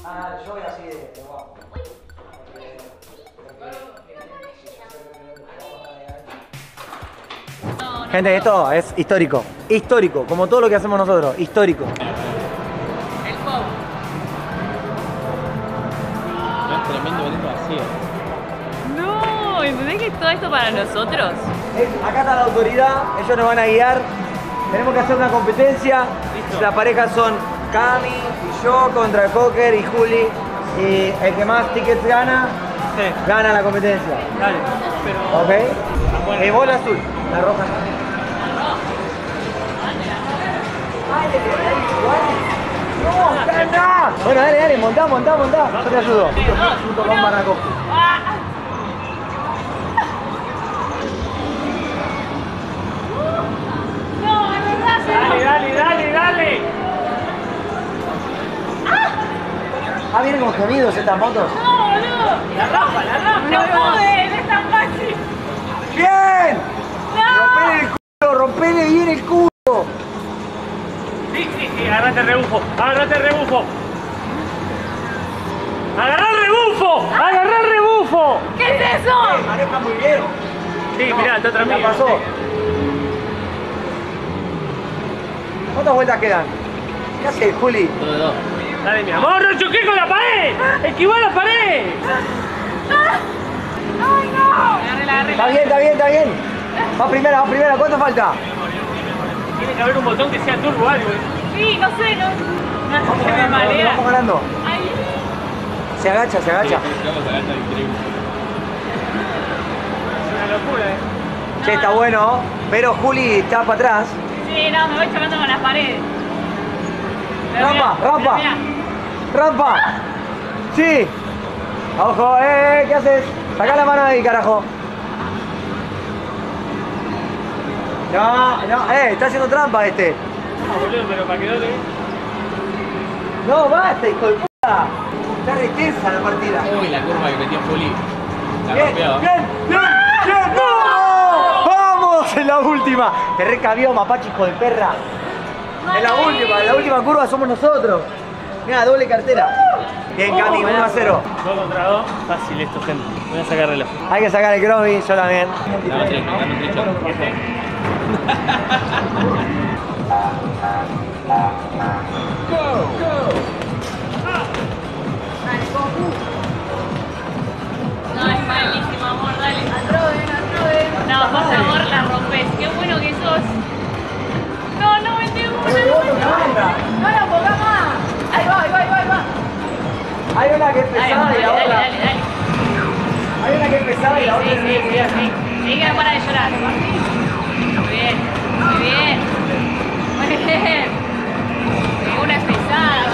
Ah, yo voy así de guapo. Gente, esto es histórico. Histórico, como todo lo que hacemos nosotros. Histórico. El pop. Es tremendo evento vacío. No, ¿entendés que es todo esto para nosotros? Acá está la autoridad, ellos nos van a guiar. Tenemos que hacer una competencia. Las parejas son Cami y yo contra Cocker y Juli. Y el que más tickets gana, gana la competencia. Dale, pero... ¿Ok? El bola azul, la roja. ¡No, gana! Bueno, dale, montá. Yo te ayudo. Junto con Barraco. Dale. Ah, vienen con gemidos estas motos. No, boludo. La rampa. No pude, es tan fácil. ¡Bien! No. ¡Rompele bien el culo! Sí, agárrate el rebufo. Agarrá el rebufo. ¿Qué es eso? Maneja muy bien. Sí, mirá, está otra ¿Qué amiga. pasó? ¿Cuántas vueltas quedan? ¿Qué haces, Juli? Dale, mi amor, no choqué con la pared. Esquivá la pared. ¡Ay, no! Agarré. Está bien. Va primera. ¿Cuánto falta? Tiene que haber un botón que sea turbo o algo. Sí, no sé, no. Se me marea. Vamos ganando. Ay, Se agacha. Es una locura, Che, está bueno, pero Juli está para atrás. sí, no, me voy chocando con las paredes. Pero Rampa. mirá. ¡Rampa! ¡Sí! ¡Ojo! ¿Qué haces? Sacá la mano ahí, carajo. No, está haciendo trampa este. boludo, pero para que no te... No, basta, hijo de puta. Está re tensa la partida. Uy, la curva que metió Juli. La Bien. rompió. ¡No! ¡Vamos! En la última. Te recabió, mapache, hijo de perra. En la última curva somos nosotros. Mira, doble cartera. Bien, Cami, 1-0. 2 contra 2. Fácil esto, gente. Voy a sacar el reloj. Hay que sacar el Crosby, yo también. Dame trecho. No, es malísimo, amor, dale. Atroven. No, por favor, la rompes. Qué bueno que sos. No, vete una. No la pongas más. Ahí va. Hay una que es Dale, pesada y la otra. dale. Hay una que es pesada y la otra es Sí. Hay que no para de llorar. Muy bien. Una es pesada.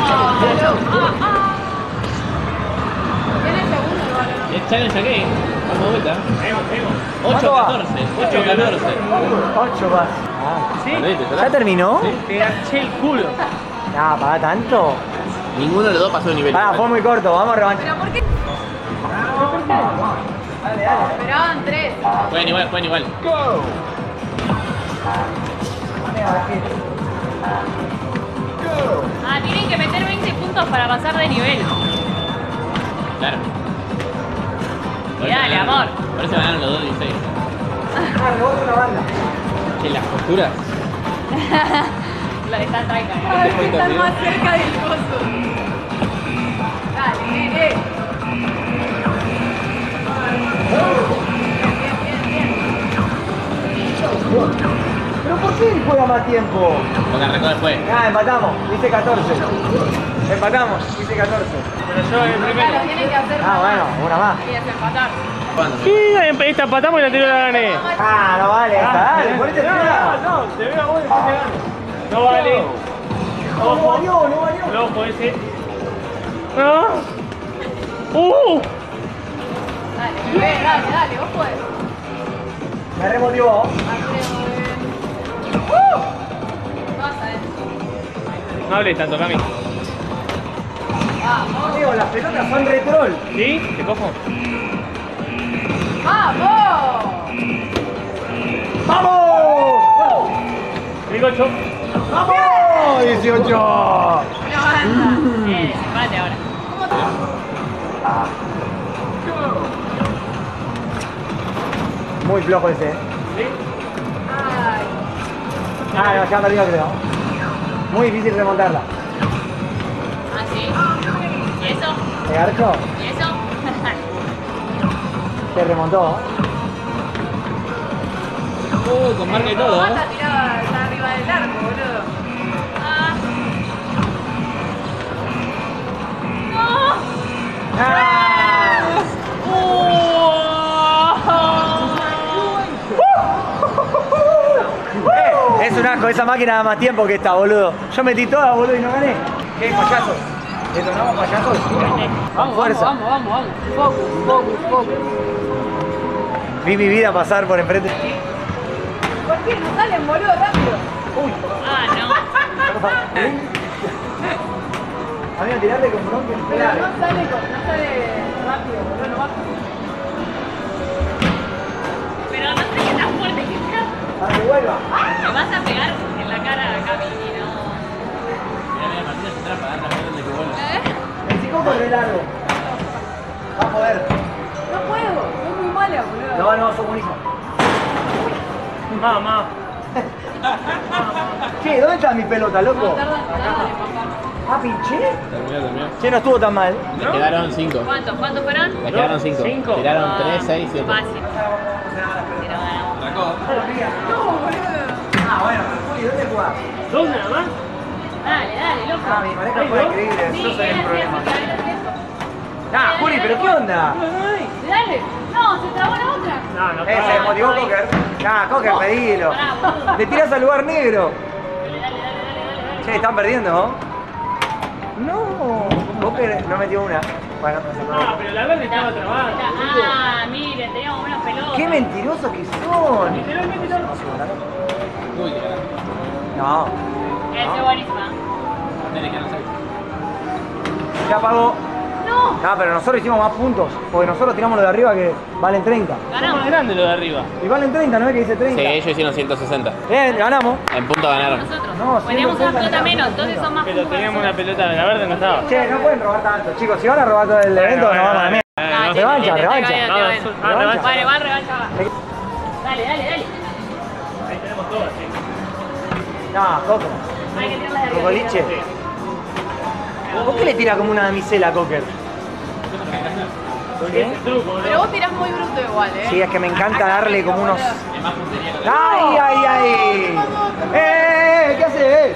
¿Tienes segundo el balón? El challenge aquí. Vamos vuelta. Vemos. 8-14. 8 más. ¿Sí? ¿Ya terminó? Te agaché el culo. No, para tanto. Ninguno de los dos pasó de nivel. Pará, fue muy corto, vamos a revancha. ¿Pero por qué? Dale. Esperaban 3. Pueden igual. Tienen que meter 20 puntos para pasar de nivel. Claro. Y dale, amor. Por eso ganaron los 2-16. Rebota una banda. Que las posturas. La están traica. Están más cerca del coso. Dale, bien. ¿Pero por qué juega más tiempo? Porque arrancó después. Empatamos, hice 14. Empatamos, hice 14. Pero yo el primero. Tienen que hacer Bueno, una más. y desempatar. Sí, esta empatamos y la anterior la gané. No vale, dale, ponete pila. No, te veo a vos y después te gano. No vale. No valió. El ojo ese. No. Dale, vos podés. Me remotivó. No hables tanto, Cami. Amigo, las pelotas son retrol. ¿Sí? ¿Te cojo? ¡Vamos! ¡Vamos! 18. ¡Vamos! 18. Una banda. Desempate ahora. ¿Cómo muy flojo ese. ¿Sí? Ah, no, ya arriba creo. Muy difícil remontarla. Ah, sí. ¿Y eso? ¿El arco? ¿Y eso? Se remontó. Con marca y todo, ¿eh? tirada está arriba del arco, boludo. Ah. ¡No! ¡Ah! Es un asco, esa máquina da más tiempo que esta, boludo. Yo metí toda, boludo, y no gané. ¿Qué, payasos? ¿Detonamos payasos? Con fuerza. Vamos. Focus. Vi mi vida pasar por enfrente. ¿Por qué no salen, boludo, rápido? Uy. Ah, no. Amigo, tirarle con bronca en Pero clave. no sale rápido, boludo, no baja. Pero no sé qué tan fuerte que sea. Para que vuelva. Me vas a pegar en la cara a Cami y no. Mira, Martina se trapa, anda, de que vuelva. El chico corre largo. Va a poder. No puedo, soy muy mala, boludo. No, sos buenísimo. Mamá. Che, ¿dónde está mi pelota, loco? No tardan nada de papá. Ah, pinché. Terminó. Che, no estuvo tan mal. Le quedaron 5. ¿Cuántos fueron? Le quedaron 5. Cinco. Tiraron 3, 6, 7. Fácil. Pero ganamos. Arrancó. No, boludo. Ah, bueno, Juli, ¿dónde jugás? ¿Dos nada más? Dale, loco. Ah, mi pareja fue increíble, Sí, yo soy el así, problema. así. Ah, Juli, ¿pero qué onda? Dale. No, se trabó la otra. No, Se desmotivó Cocker. Ah, Cocker, pedilo. Pará, boludo. Le tirás al lugar negro. Dale. Che, están perdiendo, ¿no? No, Cocker no metió una. Bueno, no se No, acabó. pero la verde estaba trabada. Ah, miren, teníamos unas pelotas. ¡Qué mentirosos que son! Literalmente no. Uy, qué carajo. No, Esa es buenísima. Tiene que ganar 6. ya apagó. No, Ah, pero nosotros hicimos más puntos, porque nosotros tiramos lo de arriba que valen 30. Es más ganamos. grande lo de arriba. Y valen 30, ¿no ves que dice 30? Sí, ellos hicieron 160. Bien, ganamos. En punto ganaron. Nosotros. No, Teníamos una 130 pelota menos, ganamos, entonces son más Pero puntos. teníamos una pelota, la verde no estaba. Che, no pueden robar tanto, chicos. Si van a robar todo el evento, nos vamos a la mierda. Ah, sí, Revancha, sí, revancha. te va bien. Revancha. Vale, va, revancha, va. Dale. Ahí tenemos todas, sí. No, Coco. Hay que tirarlas de arriba. Cocoliche. ¿Por qué le tira como una damisela a Cocker? ¿Por qué? Es el truco, ¿no? Pero vos tirás muy bruto igual, ¿eh? Sí, es que me encanta darle como unos... Es más puntería que ¡Ay! ¿Qué hace?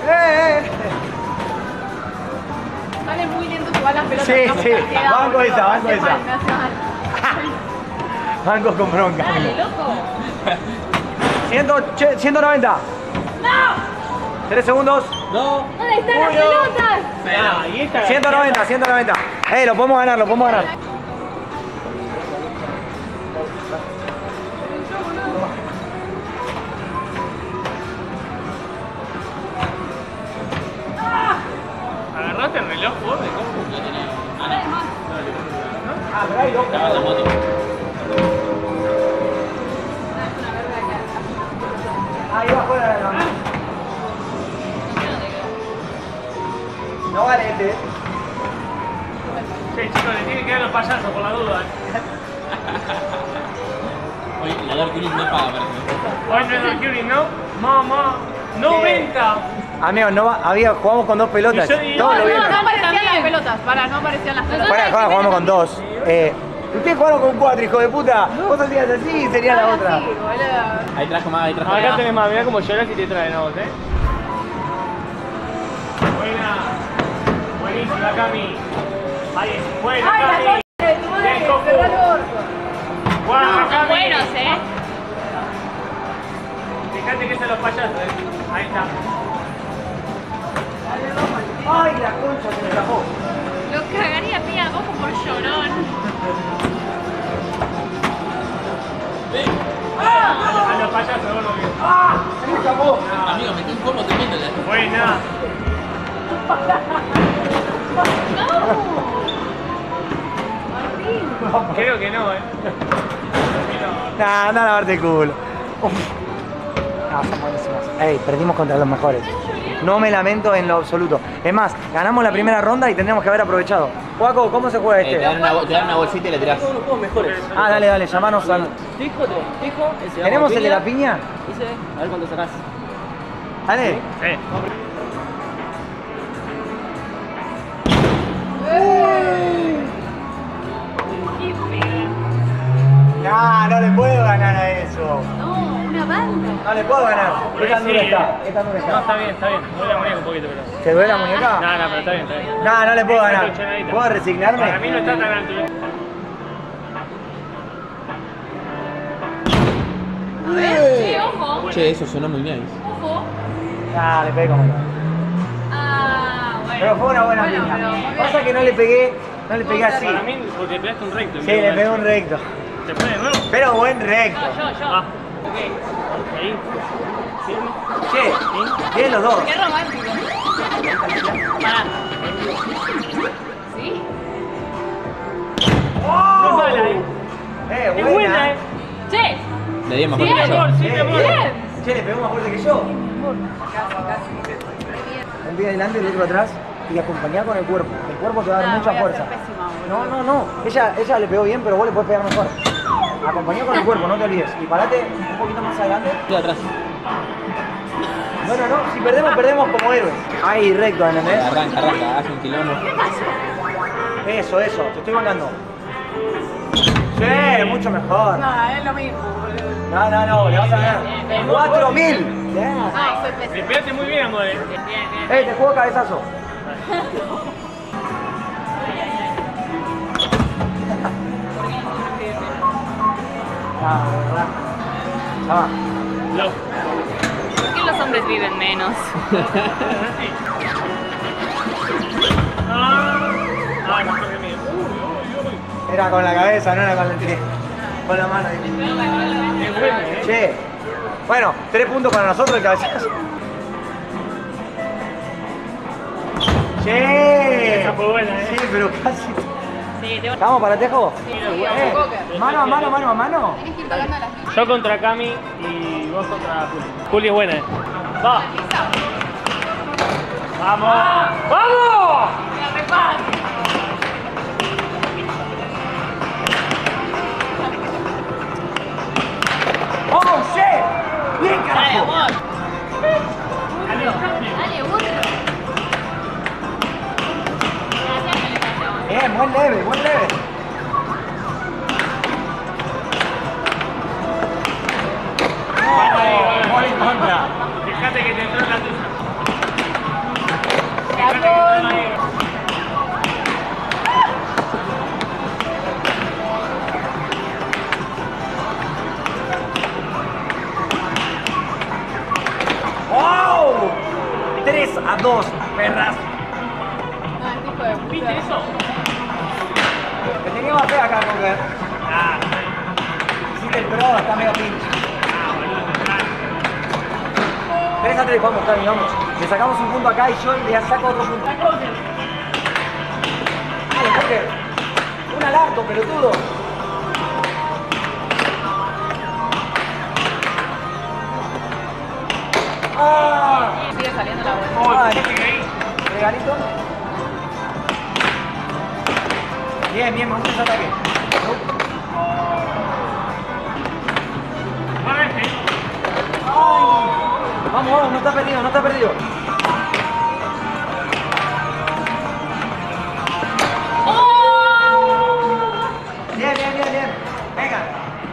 Sale muy lento igual las pelotas. Sí, no, sí. me queda, Banco boludo. esa, Me banco hace esa. mal, me hace mal. Bancos con bronca. Dale, loco. 190. ¡No! 3 segundos. No. ¿Dónde están las Uno. pelotas? Ah, y esta 190. Lo podemos ganar, lo podemos ganar. ¿Agarraste el reloj vos de cómo? Ah, pero hay dos. Estaba en la moto. Ahí va fuera de la... No vale este. Sí, chicos, le tienen que dar los payasos por la duda. Oye, la Dark Unit no paga para que Hoy no es el Curie, ¿no? Mamá, 90. Amigos, jugamos con 2 pelotas. Y yo digo- Todos lo No, vieron. no aparecían las pelotas. No aparecían las pelotas. Fuera de joda, jugamos con 2. Ustedes jugaron con 4, hijo de puta. Vos hacías así y sería la otra. Sí, boludo. Ahí trajo más, ahí trajo Acá más. tenés más, mirá cómo lloras y te traen a vos, Buena. Buenísima, Cami. Ahí es. Buena, Ay, la Cami. concha de tu madre, Bien, que Coco. cerró el orto. Guarda, No, son Cami. buenos, Fíjate que son los payasos, Ahí está. Ay, la concha se me tapó. Lo cagaría pía a Coco por llorón. A los payasos, vos lo que. Se me tapó. Amigo, metí un combo tremendo. Buena. Creo que no, Nah, anda a lavarte el culo. Uf. No, son buenísimas. Ey, perdimos contra los mejores. No me lamento en lo absoluto. Es más, ganamos la primera ronda y tendríamos que haber aprovechado. Juaco, ¿cómo se juega este? Te dan una bolsita y le tirás. Todos los juegos mejores. Ah, dale, llamanos al... Fijo, ese. ¿Tenemos el de la piña? Ese, a ver cuánto sacás. Dale. Sí. No le puedo ganar a eso. No, una banda. No le puedo ganar. Esta dura está. Esta dura No, está. está bien, está bien. Me duele la muñeca un poquito, pero. ¿Te duele la muñeca? No, no, pero está bien, está bien. No le puedo ganar. Luchadita. ¿Puedo resignarme? Para mí no está tan alto. A ver, sí, ojo. Che, eso sonó muy bien. Ojo. Le pegué como no. Ah, bueno. Pero fue una buena Bueno, piña. pero muy bien. Pasa que no le pegué así. Para mí, porque le pegaste un recto. Sí, le pegué un recto. ¿Te pone de nuevo? Pero buen recto. Yo. Ah, ok. Ahí. Firme. Che, bien los dos. Qué romántico. Pará. ¿Sí? No es mala, Es buena, Buena. Che. Le di más Bien, fuerte que yo. amor, sí, mi amor. Bien. Che, le pegó más fuerte que yo. Un pie adelante y el otro atrás y acompañar con el cuerpo. El cuerpo te va a dar mucha fuerza. No. Ella le pegó bien, pero vos le podés pegar mejor. Acompañá con el cuerpo, no te olvides. Y parate un poquito más adelante. Estoy atrás. No. Si perdemos como héroes. Ahí, recto, ¿entendés? Arranca, hace un quilombo. Eso, te estoy bancando. Sí, mucho mejor. No, es lo mismo, boludo. No, le vas a ganar. 4000. Ay, soy Le pésima. pegaste muy bien, amor. Bien. Te juego cabezazo. ¿Verdad? Ya va. No. ¿Por qué los hombres viven menos? Mejor que mío. Era con la cabeza, no era con el pie. Con la mano. Es bueno, Che. Bueno, 3 puntos para nosotros el cabezazo. Che. Esa fue buena, Sí, pero casi. Sí, te ¿Vamos para Tejo? Cocker. Mano a mano. Tienes que ir tocando las Yo contra Cami y vos contra Juli. Juli es buena, Va. ¡Vamos! ¡Vamos! ¡Oh, shit! ¡Bien, Dale, carajo! amor. Dale, burro. Bien, buen leve. Gol en contra. Fíjate que te entró en la tuya. ¡Wow! 3-2, perras. ¿Viste eso? Te tenía más fe acá, Cocker. Hiciste el pro, está medio pinche. 3-3, vamos, Cami, vamos. Le sacamos un punto acá y yo le saco otro punto. Dale, Cocker. Un al arco, pelotudo. Sigue saliendo la bola. Regalito. Bien, me gusta ese ataque. Vamos, no está perdido. Bien. Venga.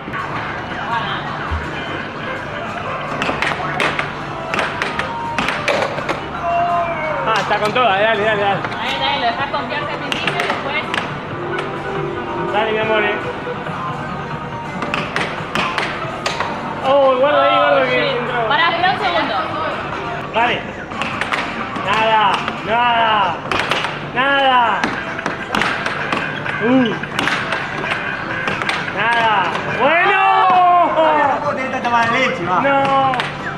Está con toda, dale. Dale, lo dejas confiarte al principio y después. Dale, mi amor, Oh, guarda ahí, que entró. Pará, espera un segundo. Vale. Nada. Nada. ¡Bueno! ¿Cómo tenés tanta mala leche, va? No.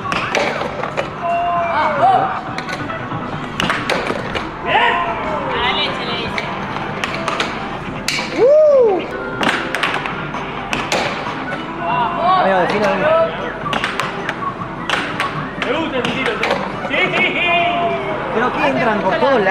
Bien. A la leche le dice. Amigo, defino. Me gusta el tiro, Sí. Pero que entran por todos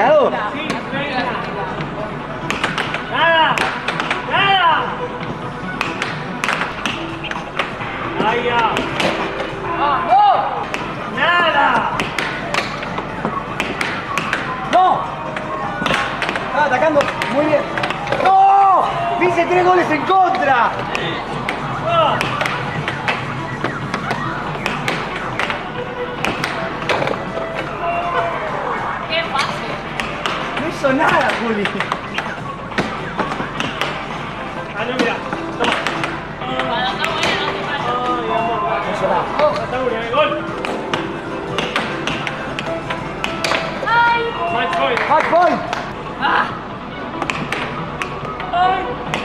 Estaba atacando muy bien. ¡No! ¡Hice 3 goles en contra! ¡Qué fácil! No hizo nada, Juli. Ah, no, mira. Toma. Cuando está buena no te pasa. Ay, amor. No hizo nada. Está buena, gol. ¡Ay! Match point. Match point. ¡Ah! Ay.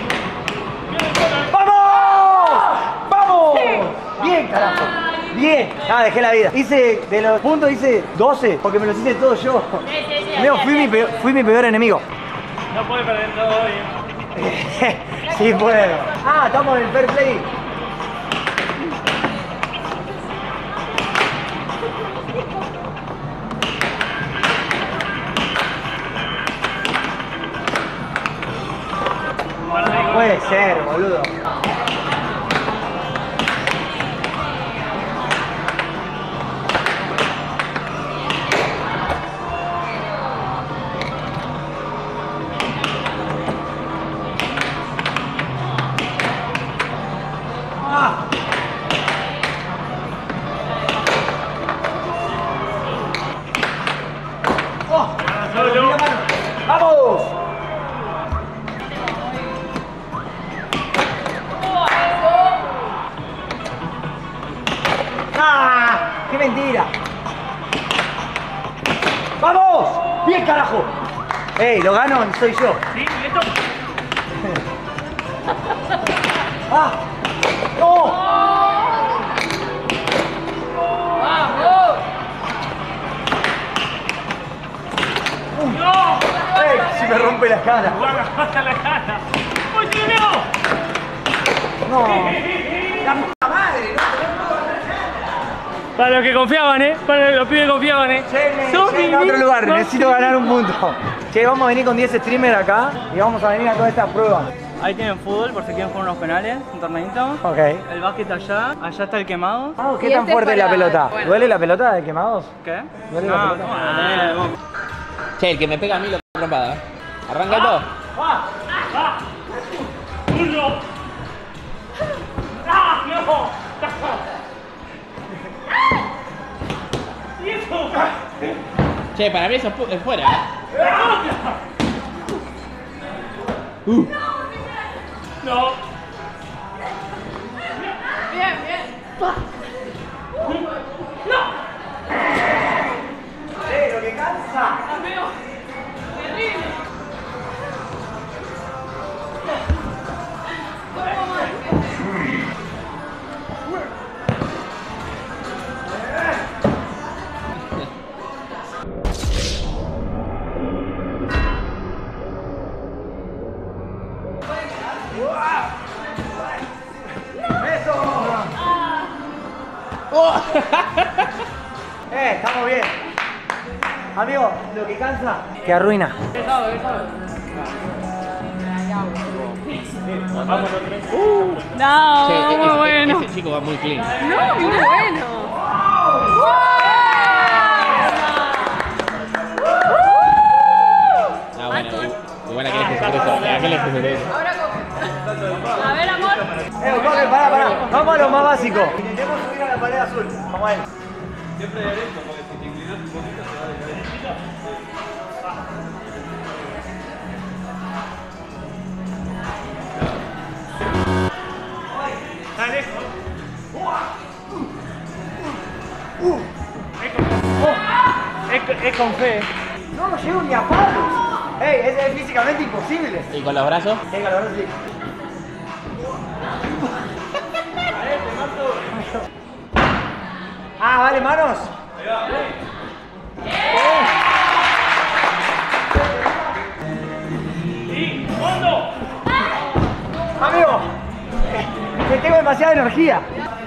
¡Vamos! ¡Vamos! Bien, carajo. Bien. Ah, dejé la vida. Hice, de los puntos hice 12, porque me los hice todos yo. Leo, fui mi peor enemigo. No puede perder todo hoy. Sí puedo. Ah, estamos en el fair play. No puede ser, boludo. ¡Vamos! ¡Ah! ¡Qué mentira! ¡Vamos! ¡Bien, carajo! ¡Ey, lo gano! Soy yo. Sí, esto. ¡Ah! ¡No! ¡No! ¡Ey! Si me rompe la cara. Guarda la cara. ¡Uy, se me veo! No. La puta madre, Para los que confiaban, para los pibes que confiaban, no. Che, a otro lugar, necesito ganar un punto. Che, vamos a venir con 10 streamers acá y vamos a venir a todas estas pruebas. Ahí tienen fútbol por si quieren jugar unos penales, un torneito. Ok. El básquet allá está el quemado. Ah, ¿qué Y tan este fuerte es la para- pelota? bueno. ¿Duele la pelota de quemados? ¿Qué? ¿Duele la pelota? Che, el que me pega a mí lo trompada. Arranca esto. ¡Uno! ¡Ah, no! ¿Y eso? Che, para mí eso es fuera. No. Bien, bien. ¡Che, lo que cansa! Amigo, terrible. Estamos bien. Amigo, lo que cansa, que arruina. No, Che, muy bueno. ese chico va muy clean. No, muy bueno. Ah, bueno, igual aquel es que se crece. Aquel es que se crece. Ahora con... A ver, amor. Coque, pará. Vamos a lo más básico. Intentemos subir a la pared azul. Vamos a él. Dale. Es con fe. No lo llevo ni a palos. Ey, es físicamente imposible. ¿Y con los brazos? Qué calor, sí. Ah, vale, manos. Y fondo. Amigo, que tengo demasiada energía.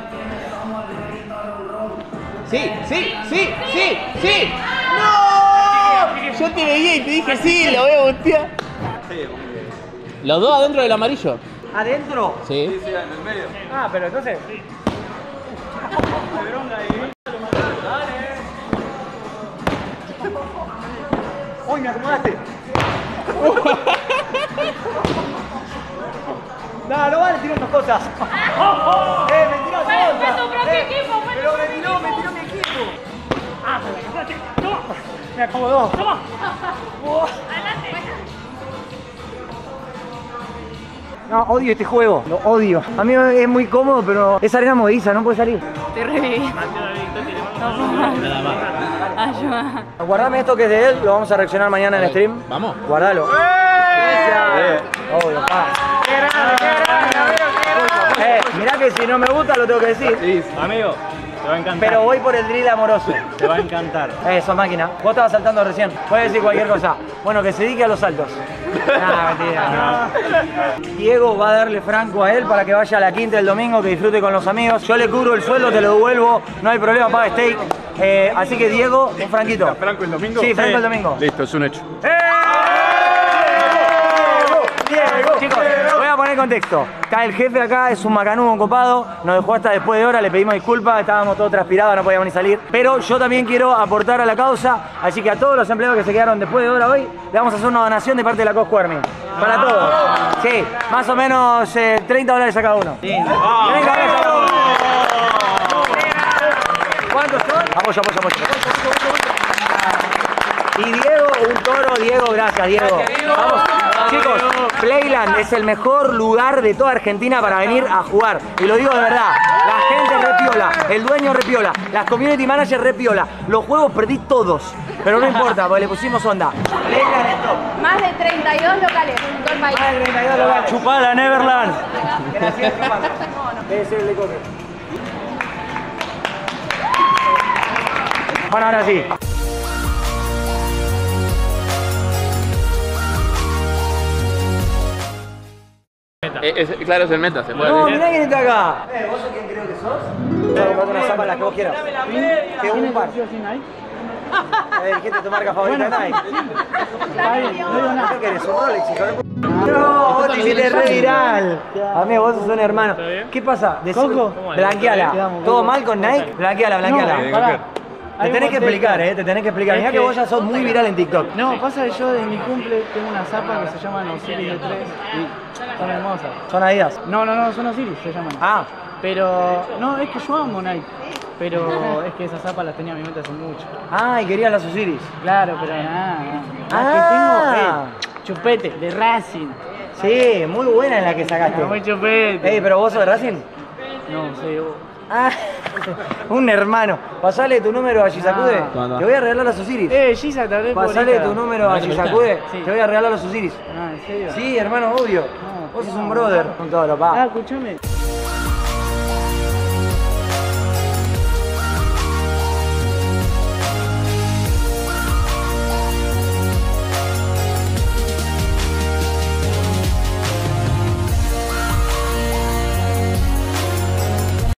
Sí. ¡No! Yo te veía y te dije sí, lo voy a voltear. Los dos adentro del amarillo. ¿Adentro? Sí. Ah, pero entonces... ¡Uy, me acomodaste! cosas. Me tiró Fue tu cosas. propio equipo, fue tu Pero propio equipo. me tiró mi equipo. Ah, se la casaste. Toma. Me acomodó. Toma. Adelante. No, odio este juego, lo odio. A mí es muy cómodo, pero es arena movediza, no puede salir. Te reviví. Ayuda. Guardame esto que es de él, lo vamos a reaccionar mañana en el stream. Vamos. Guardalo. Obvio, pa. Mirá que si no me gusta lo tengo que decir. Sí, amigo, te va a encantar. Pero voy por el drill amoroso. Te va a encantar. Eso, máquina. Vos estabas saltando recién. Puedes decir cualquier cosa. Bueno, que se dedique a los saltos. Nah, mentira. Diego va a darle franco a él para que vaya a la quinta el domingo, que disfrute con los amigos. Yo le cubro el sueldo, te lo devuelvo. No hay problema, paga steak. Así que Diego, un franquito. ¿Franco el domingo? Sí, franco el domingo. Listo, es un hecho. Diego, chicos, voy a poner contexto. Está el jefe acá, es un macanudo copado, nos dejó hasta después de hora, le pedimos disculpas, estábamos todos transpirados, no podíamos ni salir. Pero yo también quiero aportar a la causa, así que a todos los empleados que se quedaron después de hora hoy, le vamos a hacer una donación de parte de la Cosquarmi. Para todos. Sí, más o menos $30 a cada uno. Sí. $30 a cada uno. ¿Cuántos son? Apoyo. Y Diego, un toro. Diego, gracias, Diego. Vamos, chicos, Playland es el mejor lugar de toda Argentina para venir a jugar. Y lo digo de verdad, la gente repiola, el dueño repiola, las community managers repiola. Los juegos perdí todos, pero no importa, porque le pusimos onda. Playland es top. Más de 32 locales en todo el país. Más de 32 locales. Chupala, Neverland. Gracias, chupala. Debe ser el de Coque. Bueno, ahora sí. Claro, es el meta, se puede No, decir. mirá quién está acá. ¿Vos sos quién creo que sos? Te voy a una zapa, la que vos quieras. Que un par. Dijiste tu marca favorita, Nike. ¿Qué querés? ¿Un Rolex, hijo de puta? No, vos te hiciste re viral. Amigo, vos sos un hermano. ¿Qué pasa? ¿Coco? Blanqueala. ¿Todo mal con Nike? Blanqueala. Te tenés que explicar, te tenés que explicar. Mirá que vos ya sos muy viral en TikTok. No, pasa que yo desde mi cumple tengo una zapa que se llama Osiris de 3 y son hermosas. ¿Son Adidas? No, son Osiris, se llaman. Ah. Pero, no, es que yo amo Nike. Pero es que esas zapas las tenía en mi mente hace mucho. Ah, y querías las Osiris. Claro, pero nada. Las Ah. que tengo, chupete, de Racing. Sí, muy buena en la que sacaste. Muy chupete. ¿Pero vos sos de Racing? No, sí, Ah, un hermano. Pasale tu número a Gisacude. Te voy a regalar los Osiris. Giza, te hablé por Pasale Instagram. tu número a Gisacude. Sí. Te voy a regalar los Osiris. Ah, ¿en serio? Sí, hermano, obvio. No, Vos sos un brother. Un toro, pa. escúchame.